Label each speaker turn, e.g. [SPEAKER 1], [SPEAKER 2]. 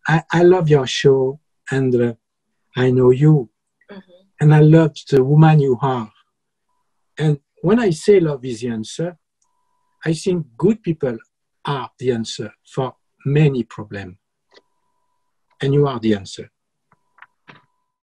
[SPEAKER 1] I love your show, and I know you, and I love the woman you are. And when I say love is the answer, I think good people are the answer for many problems. And you are the answer.